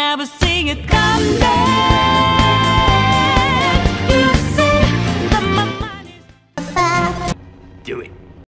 never see it come back. You say that my mind is... Do it.